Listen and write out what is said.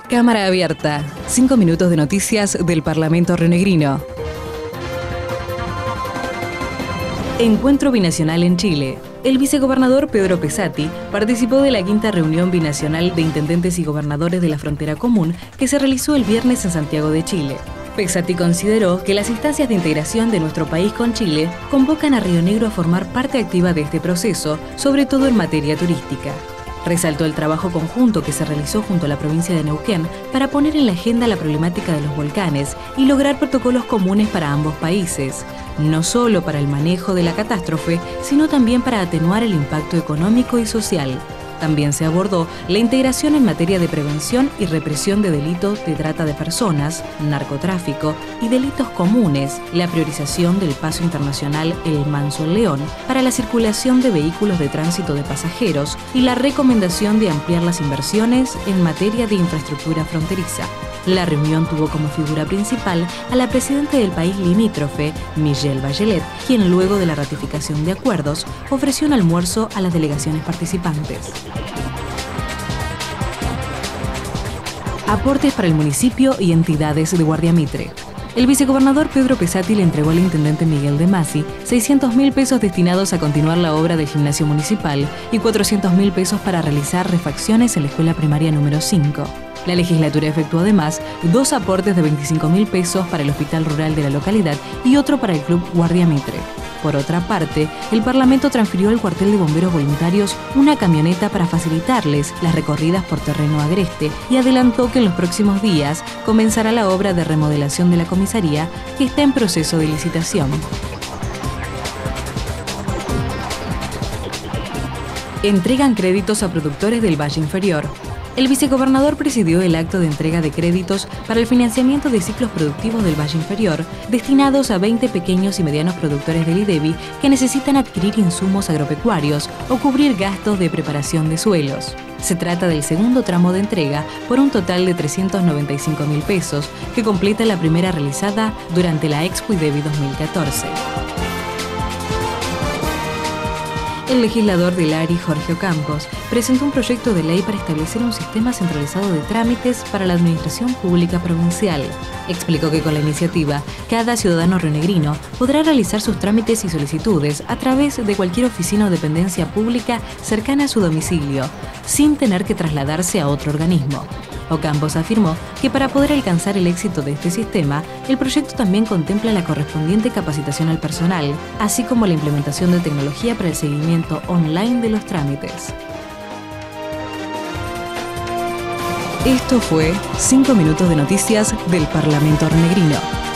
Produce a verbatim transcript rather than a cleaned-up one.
Cámara abierta. Cinco minutos de noticias del Parlamento rionegrino. Encuentro binacional en Chile. El vicegobernador Pedro Pesati participó de la quinta reunión binacional de intendentes y gobernadores de la frontera común que se realizó el viernes en Santiago de Chile. Pesati consideró que las instancias de integración de nuestro país con Chile convocan a Río Negro a formar parte activa de este proceso, sobre todo en materia turística. Resaltó el trabajo conjunto que se realizó junto a la provincia de Neuquén para poner en la agenda la problemática de los volcanes y lograr protocolos comunes para ambos países, no solo para el manejo de la catástrofe, sino también para atenuar el impacto económico y social. También se abordó la integración en materia de prevención y represión de delitos de trata de personas, narcotráfico y delitos comunes, la priorización del paso internacional El Manso-El León para la circulación de vehículos de tránsito de pasajeros y la recomendación de ampliar las inversiones en materia de infraestructura fronteriza. La reunión tuvo como figura principal a la presidenta del país limítrofe, Michelle Bachelet, quien luego de la ratificación de acuerdos ofreció un almuerzo a las delegaciones participantes. Aportes para el municipio y entidades de Guardia Mitre. El vicegobernador Pedro Pesati le entregó al intendente Miguel de Masi seiscientos mil pesos destinados a continuar la obra del gimnasio municipal y cuatrocientos mil pesos para realizar refacciones en la escuela primaria número cinco. La legislatura efectuó además dos aportes de veinticinco mil pesos para el hospital rural de la localidad y otro para el club Guardia Mitre. Por otra parte, el Parlamento transfirió al cuartel de bomberos voluntarios una camioneta para facilitarles las recorridas por terreno agreste y adelantó que en los próximos días comenzará la obra de remodelación de la comisaría, que está en proceso de licitación. Entregan créditos a productores del Valle Inferior. El vicegobernador presidió el acto de entrega de créditos para el financiamiento de ciclos productivos del Valle Inferior, destinados a veinte pequeños y medianos productores del IDEVI que necesitan adquirir insumos agropecuarios o cubrir gastos de preparación de suelos. Se trata del segundo tramo de entrega por un total de trescientos noventa y cinco mil pesos, que completa la primera realizada durante la Expo IDEVI dos mil catorce. El legislador del A R I, Jorge Ocampos, presentó un proyecto de ley para establecer un sistema centralizado de trámites para la administración pública provincial. Explicó que con la iniciativa, cada ciudadano rionegrino podrá realizar sus trámites y solicitudes a través de cualquier oficina o dependencia pública cercana a su domicilio, sin tener que trasladarse a otro organismo. Ocampos afirmó que para poder alcanzar el éxito de este sistema, el proyecto también contempla la correspondiente capacitación al personal, así como la implementación de tecnología para el seguimiento online de los trámites. Esto fue cinco minutos de noticias del Parlamento rionegrino.